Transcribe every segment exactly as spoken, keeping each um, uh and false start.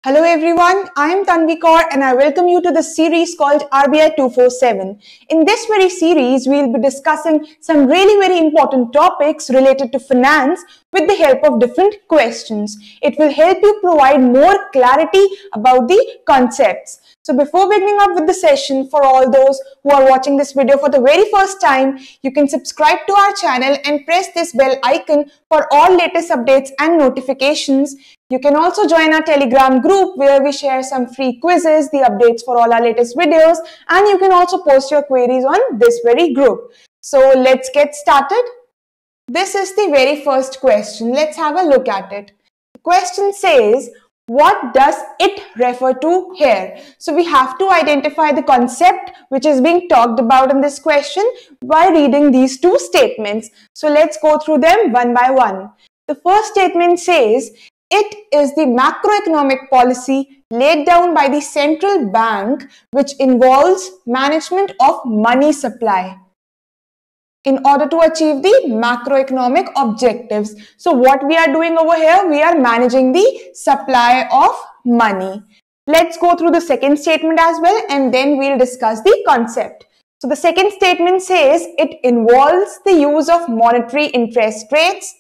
Hello everyone, I am Tanvi Kaur and I welcome you to the series called R B I two forty-seven. In this very series, we will be discussing some really very important topics related to finance with the help of different questions. It will help you provide more clarity about the concepts. So before beginning up with the session, for all those who are watching this video for the very first time, you can subscribe to our channel and press this bell icon for all latest updates and notifications. You can also join our Telegram group where we share some free quizzes, the updates for all our latest videos, and you can also post your queries on this very group. So let's get started. This is the very first question. Let's have a look at it. The question says, what does it refer to here? So we have to identify the concept which is being talked about in this question by reading these two statements. So let's go through them one by one. The first statement says, it is the macroeconomic policy laid down by the central bank which involves management of money supply in order to achieve the macroeconomic objectives. So what we are doing over here, we are managing the supply of money. Let's go through the second statement as well and then we'll discuss the concept. So the second statement says it involves the use of monetary interest rates,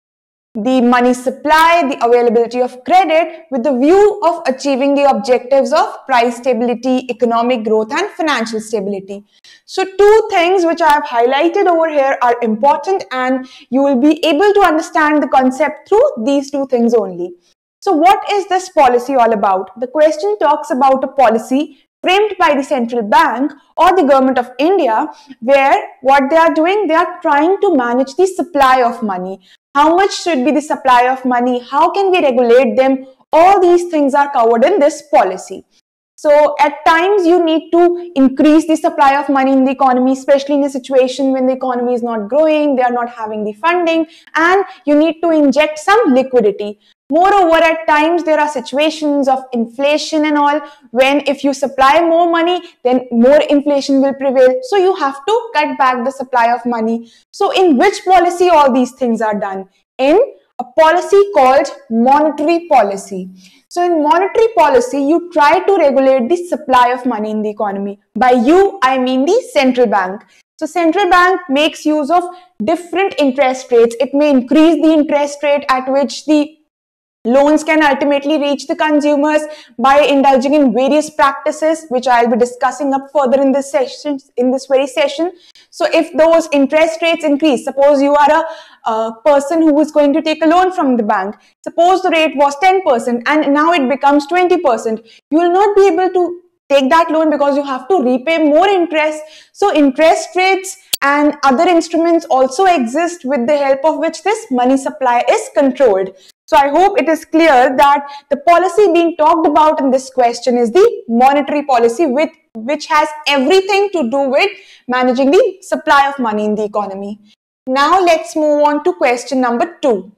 the money supply, the availability of credit with the view of achieving the objectives of price stability, economic growth and financial stability. So two things which I have highlighted over here are important and you will be able to understand the concept through these two things only. So what is this policy all about? The question talks about a policy framed by the central bank or the government of India where what they are doing, they are trying to manage the supply of money. How much should be the supply of money? How can we regulate them? All these things are covered in this policy. So at times you need to increase the supply of money in the economy, especially in a situation when the economy is not growing, they are not having the funding, and you need to inject some liquidity. Moreover, at times there are situations of inflation and all, when if you supply more money, then more inflation will prevail. So you have to cut back the supply of money. So in which policy all these things are done? In a policy called monetary policy. So in monetary policy, you try to regulate the supply of money in the economy. By you, I mean the central bank. So central bank makes use of different interest rates. It may increase the interest rate at which the loans can ultimately reach the consumers by indulging in various practices, which I'll be discussing up further in this session, in this very session. So if those interest rates increase, suppose you are a, a person who is going to take a loan from the bank, suppose the rate was ten percent and now it becomes twenty percent, you will not be able to take that loan because you have to repay more interest. So interest rates and other instruments also exist with the help of which this money supply is controlled. So I hope it is clear that the policy being talked about in this question is the monetary policy, with which has everything to do with managing the supply of money in the economy. Now let's move on to question number two.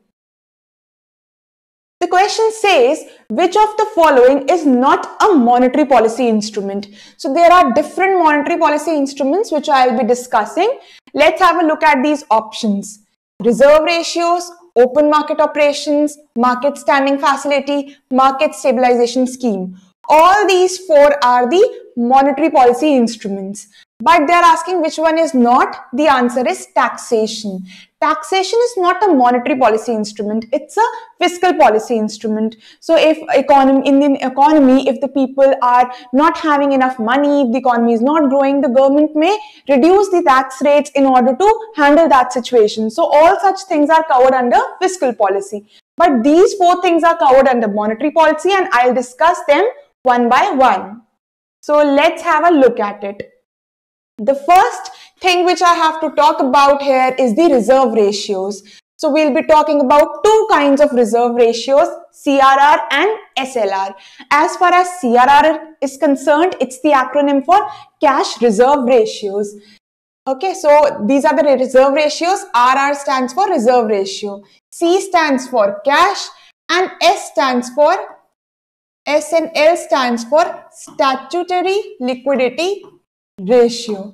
The question says, which of the following is not a monetary policy instrument? So there are different monetary policy instruments which I will be discussing. Let's have a look at these options. Reserve ratios, open market operations, market standing facility, market stabilization scheme. All these four are the monetary policy instruments. But they are asking which one is not. The answer is taxation. Taxation is not a monetary policy instrument. It's a fiscal policy instrument. So if economy, in the economy, if the people are not having enough money, if the economy is not growing, the government may reduce the tax rates in order to handle that situation. So all such things are covered under fiscal policy. But these four things are covered under monetary policy and I'll discuss them one by one. So let's have a look at it. The first thing which I have to talk about here is the reserve ratios. So we'll be talking about two kinds of reserve ratios, C R R and S L R. As far as C R R is concerned, it's the acronym for cash reserve ratios. Okay, so these are the reserve ratios. R R stands for reserve ratio, C stands for cash, and S stands for S and L stands for statutory liquidity ratio.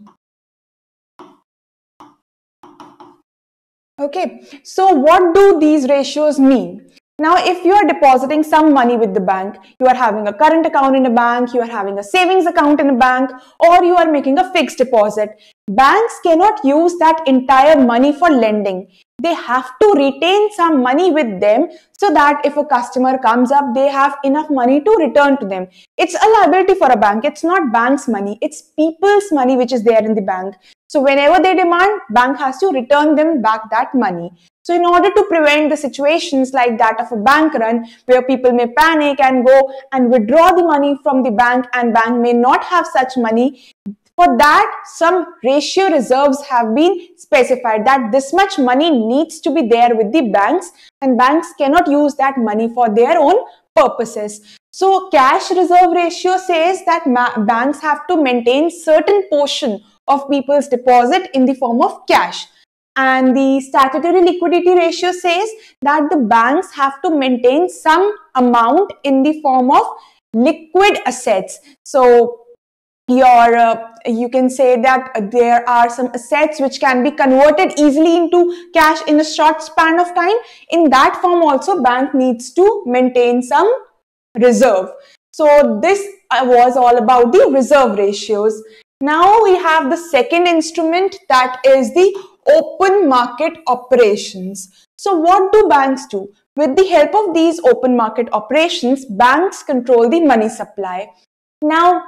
Okay, so what do these ratios mean? Now, if you are depositing some money with the bank, you are having a current account in a bank, you are having a savings account in a bank, or you are making a fixed deposit, banks cannot use that entire money for lending. They have to retain some money with them so that if a customer comes up, they have enough money to return to them. It's a liability for a bank. It's not bank's money. It's people's money which is there in the bank. So whenever they demand, bank has to return them back that money. So in order to prevent the situations like that of a bank run where people may panic and go and withdraw the money from the bank and bank may not have such money, for that some ratio reserves have been specified that this much money needs to be there with the banks and banks cannot use that money for their own purposes. So cash reserve ratio says that banks have to maintain certain portion of people's deposit in the form of cash. And the statutory liquidity ratio says that the banks have to maintain some amount in the form of liquid assets. So your uh, you can say that there are some assets which can be converted easily into cash in a short span of time. In that form also bank needs to maintain some reserve. So this uh, was all about the reserve ratios. Now we have the second instrument, that is the open market operations. So what do banks do? With the help of these open market operations, banks control the money supply. Now,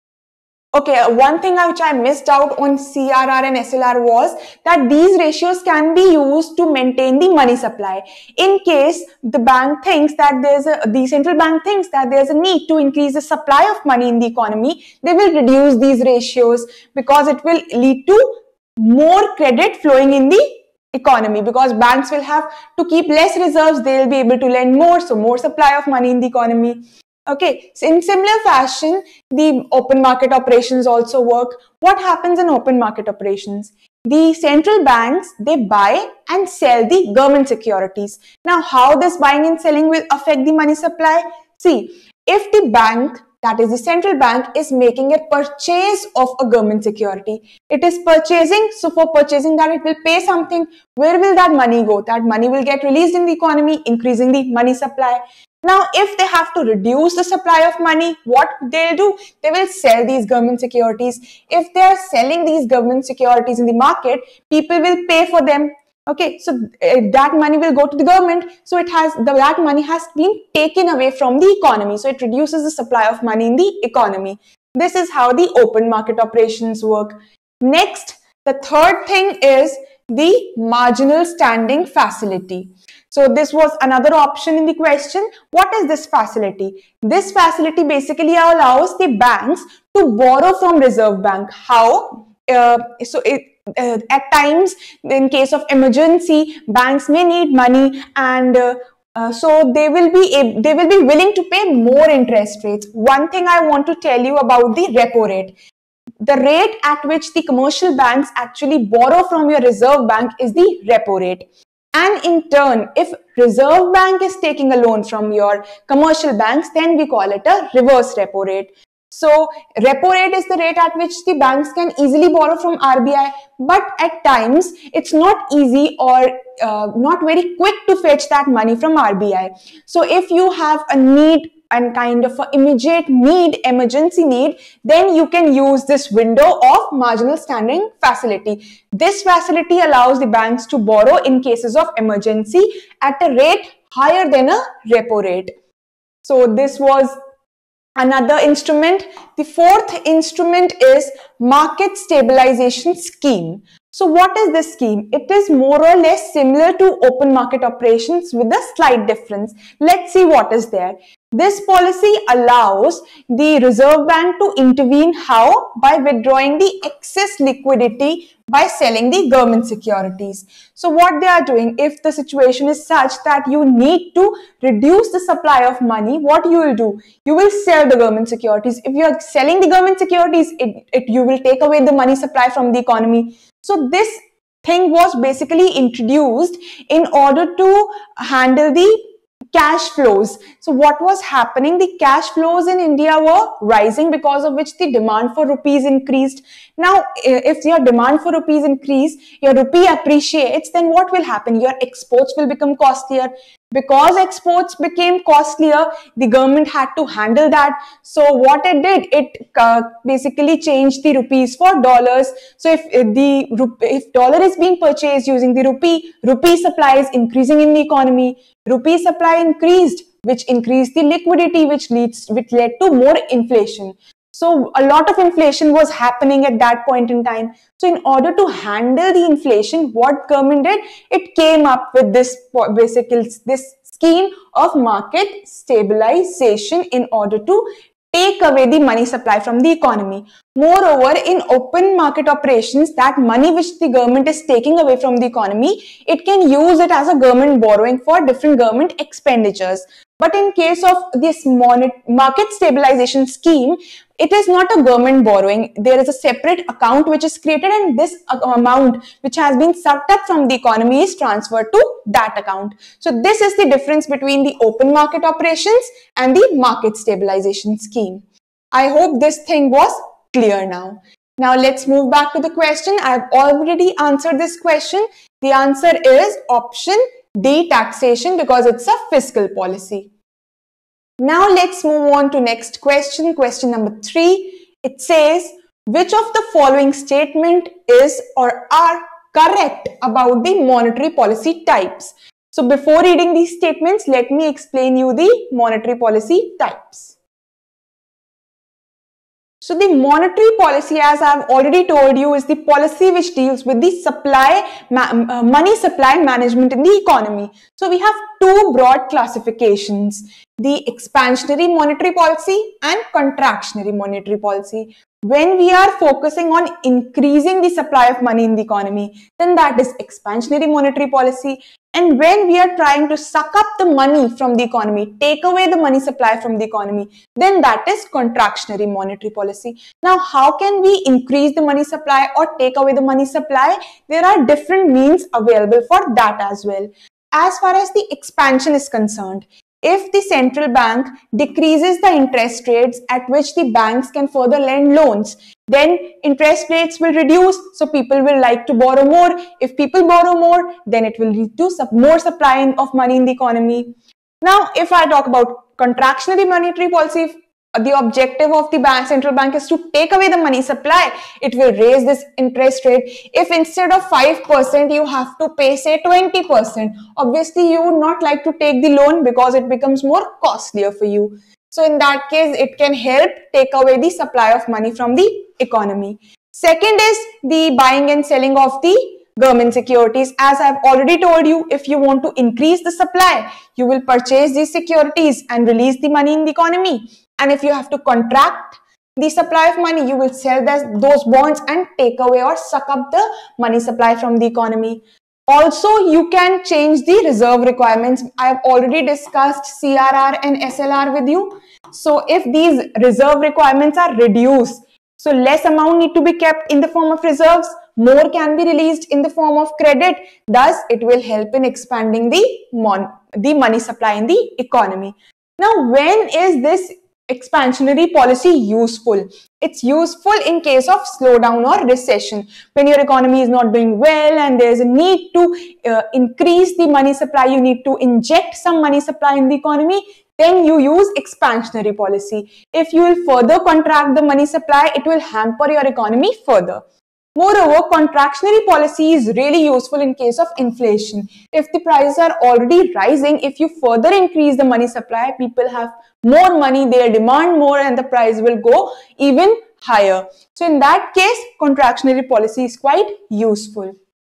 okay, one thing which I missed out on C R R and S L R was that these ratios can be used to maintain the money supply. In case the bank thinks that there's a, the central bank thinks that there's a need to increase the supply of money in the economy, they will reduce these ratios because it will lead to more credit flowing in the economy, because banks will have to keep less reserves, they will be able to lend more, so more supply of money in the economy. Okay, so in similar fashion, the open market operations also work. What happens in open market operations? The central banks, they buy and sell the government securities. Now, how this buying and selling will affect the money supply? See, if the bank, that is the central bank, is making a purchase of a government security, it is purchasing, so for purchasing that it will pay something. Where will that money go? That money will get released in the economy, increasing the money supply. Now, if they have to reduce the supply of money, what they'll do? They will sell these government securities. If they are selling these government securities in the market, people will pay for them. Okay, so uh, that money will go to the government. So it has the, that money has been taken away from the economy. So it reduces the supply of money in the economy. This is how the open market operations work. Next, the third thing is the marginal standing facility. So this was another option in the question. What is this facility? This facility basically allows the banks to borrow from Reserve Bank. How? Uh, so it, uh, at times, in case of emergency, banks may need money, and uh, uh, so they will be they will be willing to pay more interest rates. One thing I want to tell you about the repo rate. The rate at which the commercial banks actually borrow from your Reserve Bank is the repo rate. And in turn, if Reserve Bank is taking a loan from your commercial banks, then we call it a reverse repo rate. So repo rate is the rate at which the banks can easily borrow from R B I, but at times it's not easy or uh, not very quick to fetch that money from R B I. So if you have a need and kind of an immediate need, emergency need, then you can use this window of marginal standing facility. This facility allows the banks to borrow in cases of emergency at a rate higher than a repo rate. So this was another instrument. The fourth instrument is market stabilization scheme. So what is this scheme? It is more or less similar to open market operations with a slight difference. Let's see what is there. This policy allows the Reserve Bank to intervene. How? By withdrawing the excess liquidity by selling the government securities. So what they are doing, if the situation is such that you need to reduce the supply of money, what you will do? You will sell the government securities. If you are selling the government securities, it, it, you will take away the money supply from the economy. So this thing was basically introduced in order to handle the cash flows. So what was happening? The cash flows in India were rising, because of which the demand for rupees increased. Now, if your demand for rupees increase, your rupee appreciates, then what will happen? Your exports will become costlier. Because exports became costlier, the government had to handle that. So what it did, it uh, basically changed the rupees for dollars. So if uh, the if dollar is being purchased using the rupee, rupee supply is increasing in the economy. Rupee supply increased, which increased the liquidity, which leads which led to more inflation. So a lot of inflation was happening at that point in time. So in order to handle the inflation, what government did? It came up with this basically this scheme of market stabilization in order to take away the money supply from the economy. Moreover, in open market operations, that money which the government is taking away from the economy, it can use it as a government borrowing for different government expenditures. But in case of this market stabilization scheme, it is not a government borrowing. There is a separate account which is created, and this amount which has been sucked up from the economy is transferred to that account. So this is the difference between the open market operations and the market stabilization scheme. I hope this thing was clear now. Now let's move back to the question. I have already answered this question. The answer is option D, taxation, because it's a fiscal policy. Now let's move on to next question, question number three. It says, which of the following statement is or are correct about the monetary policy types? So before reading these statements, let me explain you the monetary policy types. So the monetary policy, as I have already told you, is the policy which deals with the supply, uh, money supply management in the economy. So we have two broad classifications, the expansionary monetary policy and contractionary monetary policy. When we are focusing on increasing the supply of money in the economy, then that is expansionary monetary policy. And when we are trying to suck up the money from the economy, take away the money supply from the economy, then that is contractionary monetary policy. Now, how can we increase the money supply or take away the money supply? There are different means available for that as well. As far as the expansion is concerned, if the central bank decreases the interest rates at which the banks can further lend loans, then interest rates will reduce, so people will like to borrow more. If people borrow more, then it will lead to more supply of money in the economy. Now, if I talk about contractionary monetary policy, the objective of the bank, central bank is to take away the money supply. It will raise this interest rate. If instead of five percent you have to pay say twenty percent, obviously you would not like to take the loan because it becomes more costlier for you. So in that case, it can help take away the supply of money from the economy. Second is the buying and selling of the government securities. As I've already told you, if you want to increase the supply, you will purchase these securities and release the money in the economy. And if you have to contract the supply of money, you will sell those bonds and take away or suck up the money supply from the economy. Also, you can change the reserve requirements. I have already discussed C R R and S L R with you. So if these reserve requirements are reduced, so less amount need to be kept in the form of reserves, more can be released in the form of credit. Thus, it will help in expanding the, mon the money supply in the economy. Now, when is this expansionary policy useful? It's useful in case of slowdown or recession. When your economy is not doing well and there is a need to uh, increase the money supply, you need to inject some money supply in the economy, then you use expansionary policy. If you will further contract the money supply, it will hamper your economy further. Moreover, contractionary policy is really useful in case of inflation. If the prices are already rising, if you further increase the money supply, people have more money, they demand more, and the price will go even higher. So in that case, contractionary policy is quite useful.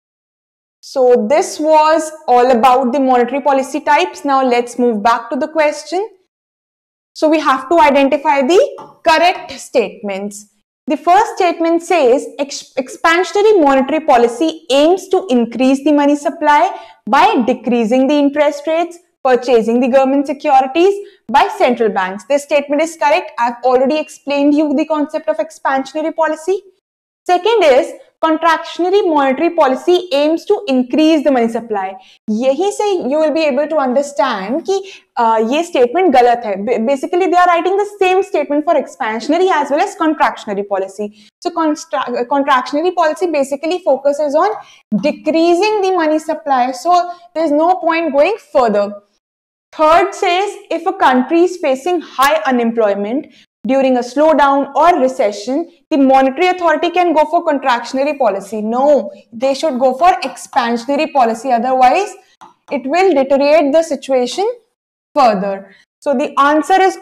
So this was all about the monetary policy types. Now let's move back to the question. So we have to identify the correct statements. The first statement says ex expansionary monetary policy aims to increase the money supply by decreasing the interest rates, purchasing the government securities by central banks. This statement is correct. I've already explained you the concept of expansionary policy. Second is contractionary monetary policy aims to increase the money supply. यही से you will be able to understand कि uh, ये statement गलत है. Basically, they are writing the same statement for expansionary as well as contractionary policy. So, contractionary policy basically focuses on decreasing the money supply. So, there is no point going further. Third says, if a country is facing high unemployment during a slowdown or recession, the monetary authority can go for contractionary policy. No, they should go for expansionary policy. Otherwise, it will deteriorate the situation further. So the answer is,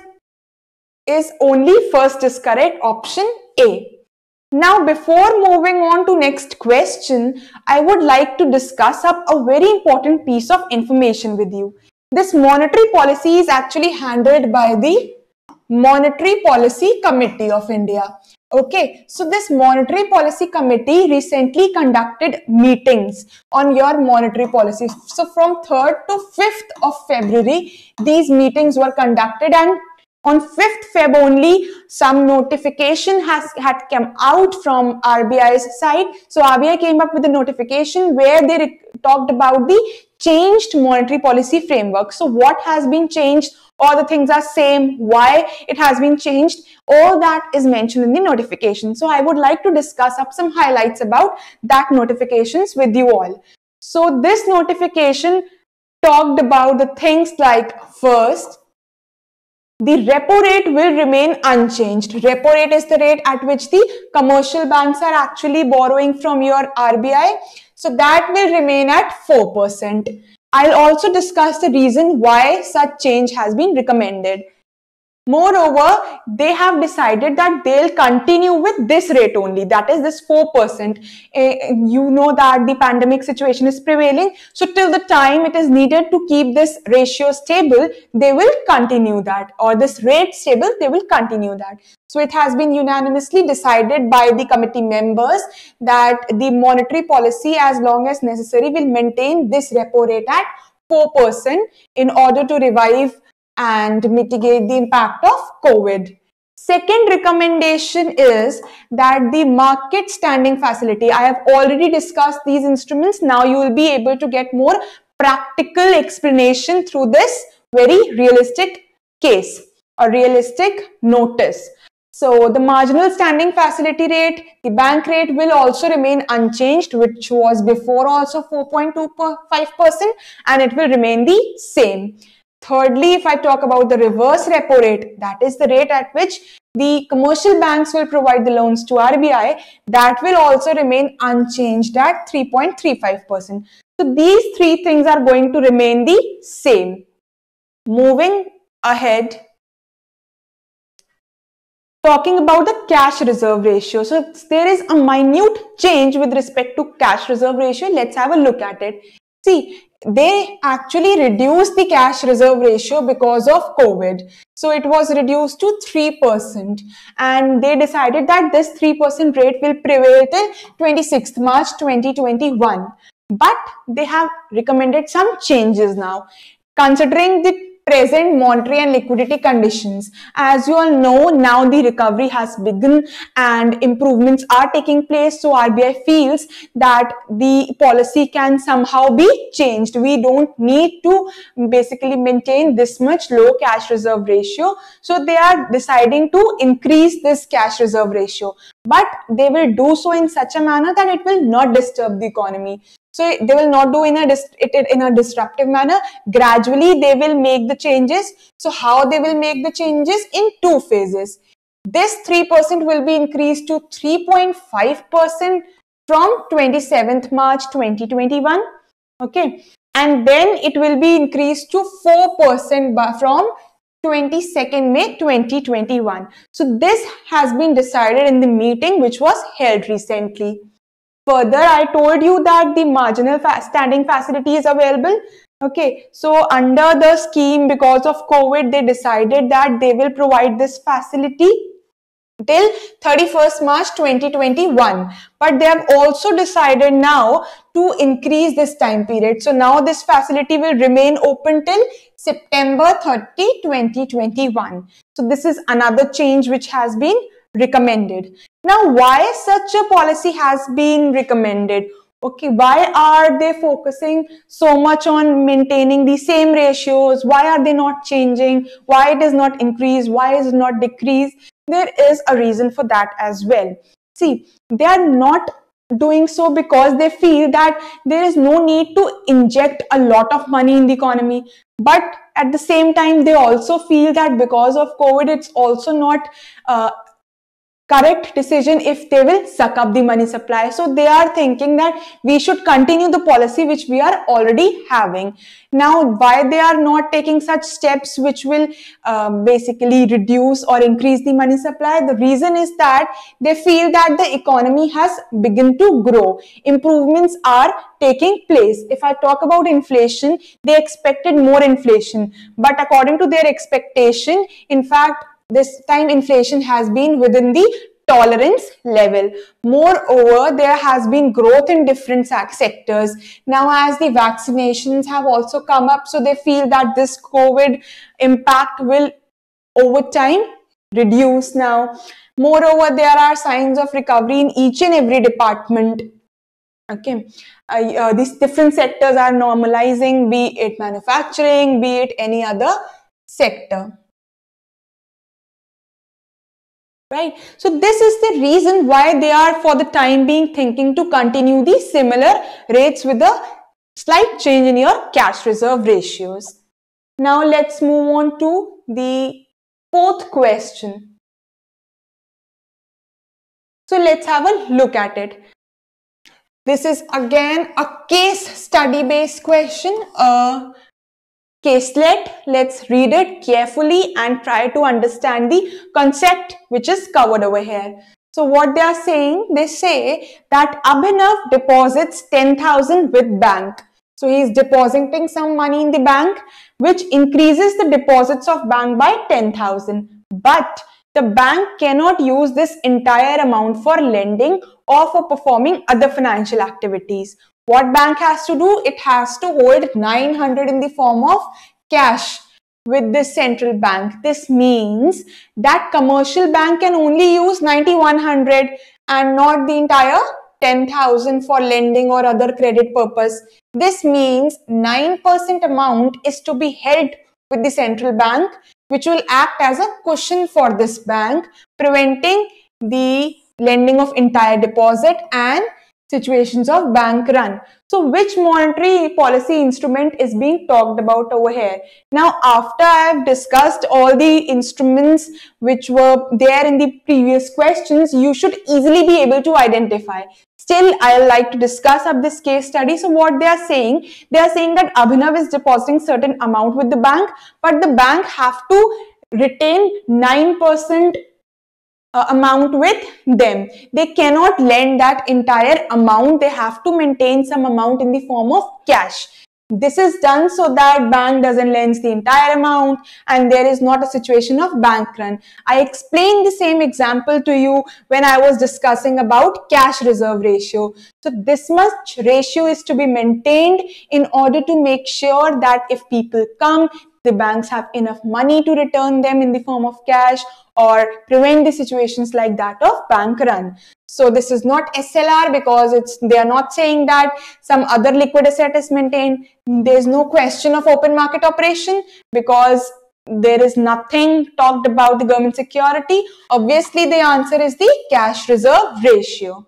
is only first is correct, option A. Now, before moving on to next question, I would like to discuss up a very important piece of information with you. This monetary policy is actually handled by the Monetary Policy Committee of India. Okay, so this Monetary Policy Committee recently conducted meetings on your monetary policy. So from third to fifth of February, these meetings were conducted, and on fifth February only, some notification has had come out from R B I's side. So R B I came up with a notification where they talked about the changed monetary policy framework. So what has been changed? All the things are same. Why it has been changed? All that is mentioned in the notification. So I would like to discuss up some highlights about that notifications with you all. So this notification talked about the things like, first, the repo rate will remain unchanged. Repo rate is the rate at which the commercial banks are actually borrowing from your R B I. So that will remain at four percent. I'll also discuss the reason why such change has been recommended. Moreover, they have decided that they'll continue with this rate only, that is this four percent. Uh, you know that the pandemic situation is prevailing. So till the time it is needed to keep this ratio stable, they will continue that, or this rate stable, they will continue that. So it has been unanimously decided by the committee members that the monetary policy, as long as necessary, will maintain this repo rate at four percent in order to revive and mitigate the impact of COVID. Second recommendation is that the market standing facility. I have already discussed these instruments. Now you will be able to get more practical explanation through this very realistic case or realistic notice. So the marginal standing facility rate, the bank rate will also remain unchanged, which was before also four point two five percent, and it will remain the same. Thirdly, if I talk about the reverse repo rate, that is the rate at which the commercial banks will provide the loans to R B I, that will also remain unchanged at three point three five percent. So these three things are going to remain the same. Moving ahead, talking about the cash reserve ratio. So there is a minute change with respect to cash reserve ratio. Let's have a look at it. See, they actually reduced the cash reserve ratio because of COVID. So it was reduced to three percent, and they decided that this three percent rate will prevail till twenty-sixth March twenty twenty-one. But they have recommended some changes now, considering the present monetary and liquidity conditions. As you all know, now the recovery has begun and improvements are taking place. So R B I feels that the policy can somehow be changed. We don't need to basically maintain this much low cash reserve ratio. So they are deciding to increase this cash reserve ratio, but they will do so in such a manner that it will not disturb the economy. So they will not do in a it in a disruptive manner. Gradually, they will make the changes. So how they will make the changes? In two phases. This three percent will be increased to three point five percent from twenty-seventh March twenty twenty-one. Okay. And then it will be increased to four percent from twenty-second May twenty twenty-one. So this has been decided in the meeting which was held recently. Further, I told you that the marginal fa standing facility is available. Okay, so under the scheme, because of COVID, they decided that they will provide this facility till thirty-first March twenty twenty-one. But they have also decided now to increase this time period. So now this facility will remain open till September thirtieth twenty twenty-one. So this is another change which has been recommended. Now, why such a policy has been recommended? Okay, why are they focusing so much on maintaining the same ratios? Why are they not changing? Why it is not increase? Why is it not decrease? There is a reason for that as well. See, they are not doing so because they feel that there is no need to inject a lot of money in the economy. But at the same time, they also feel that because of COVID, it's also not uh, correct decision if they will suck up the money supply. So they are thinking that we should continue the policy which we are already having. Now, why they are not taking such steps which will uh, basically reduce or increase the money supply? The reason is that they feel that the economy has begun to grow. Improvements are taking place. If I talk about inflation, they expected more inflation, but according to their expectation, in fact, this time inflation has been within the tolerance level. Moreover, there has been growth in different sectors. Now, as the vaccinations have also come up, so they feel that this COVID impact will over time reduce now. Moreover, there are signs of recovery in each and every department. Okay, uh, uh, these different sectors are normalizing, be it manufacturing, be it any other sector. Right. So this is the reason why they are for the time being thinking to continue the similar rates with a slight change in your cash reserve ratios. Now let's move on to the fourth question. So let's have a look at it. This is again a case study based question. Uh, Caselet, let's read it carefully and try to understand the concept which is covered over here. So what they are saying, they say that Abhinav deposits ten thousand with bank. So he is depositing some money in the bank, which increases the deposits of bank by ten thousand. But the bank cannot use this entire amount for lending or for performing other financial activities. What bank has to do? It has to hold nine hundred in the form of cash with this central bank. This means that commercial bank can only use ninety-one hundred and not the entire ten thousand for lending or other credit purpose. This means nine percent amount is to be held with the central bank, which will act as a cushion for this bank, preventing the lending of entire deposit and situations of bank run. So which monetary policy instrument is being talked about over here? Now, after I have discussed all the instruments which were there in the previous questions, you should easily be able to identify. Still, I like to discuss up this case study. So what they are saying, they are saying that Abhinav is depositing certain amount with the bank, but the bank have to retain nine percent Uh, amount with them. They cannot lend that entire amount. They have to maintain some amount in the form of cash. This is done so that bank doesn't lend the entire amount and there is not a situation of bank run. I explained the same example to you when I was discussing about cash reserve ratio. So this much ratio is to be maintained in order to make sure that if people come, the banks have enough money to return them in the form of cash or prevent the situations like that of bank run. So this is not S L R because it's they are not saying that some other liquid asset is maintained. There is no question of open market operation because there is nothing talked about the government security. Obviously, the answer is the cash reserve ratio.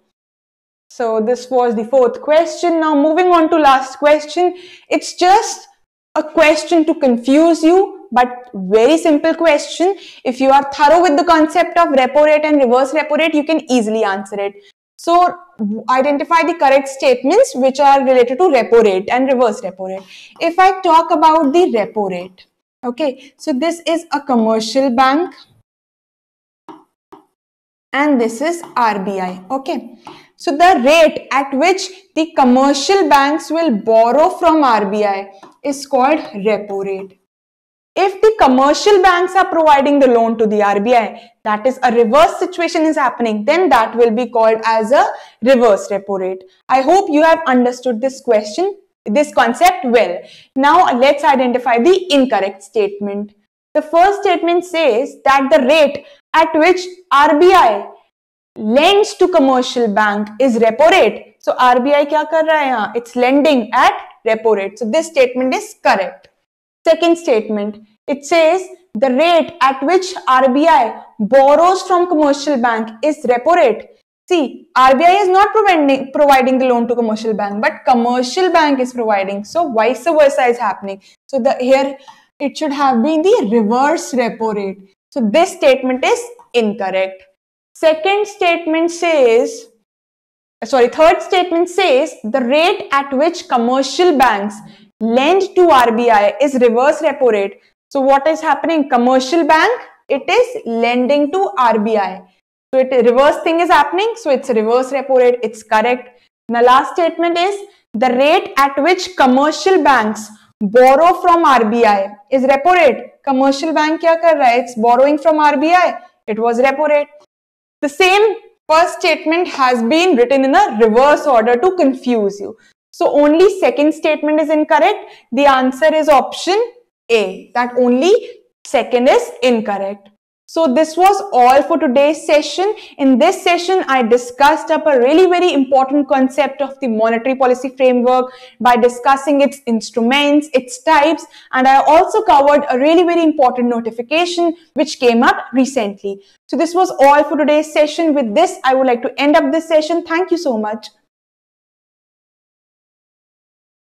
So this was the fourth question. Now moving on to last question. It's just a question to confuse you, but very simple question. If you are thorough with the concept of repo rate and reverse repo rate, you can easily answer it. So identify the correct statements which are related to repo rate and reverse repo rate. If I talk about the repo rate, okay, so this is a commercial bank and this is R B I, okay. So the rate at which the commercial banks will borrow from R B I is called repo rate. If the commercial banks are providing the loan to the R B I, that is a reverse situation is happening, then that will be called as a reverse repo rate. I hope you have understood this question, this concept well. Now let's identify the incorrect statement. The first statement says that the rate at which R B I lends to commercial bank is repo rate. So R B I क्या कर रहा है यहाँ? It's lending at repo rate. So this statement is correct. Second statement, it says the rate at which R B I borrows from commercial bank is repo rate. See, R B I is not providing, providing the loan to commercial bank, but commercial bank is providing. So vice versa is happening. So the here it should have been the reverse repo rate. So this statement is incorrect. Second statement says, sorry, third statement says the rate at which commercial banks lend to R B I is reverse repo rate. So what is happening? Commercial bank, it is lending to R B I. So it reverse thing is happening. So it's a reverse repo rate. It's correct. The last statement is the rate at which commercial banks borrow from R B I is repo rate. Commercial bank kya kar raha hai? It's borrowing from R B I. It was repo rate. The same first statement has been written in a reverse order to confuse you. So only second statement is incorrect. The answer is option A, that only second is incorrect. So this was all for today's session. In this session, I discussed up a really very important concept of the monetary policy framework by discussing its instruments, its types, and I also covered a really very important notification which came up recently. So this was all for today's session. With this, I would like to end up this session. Thank you so much.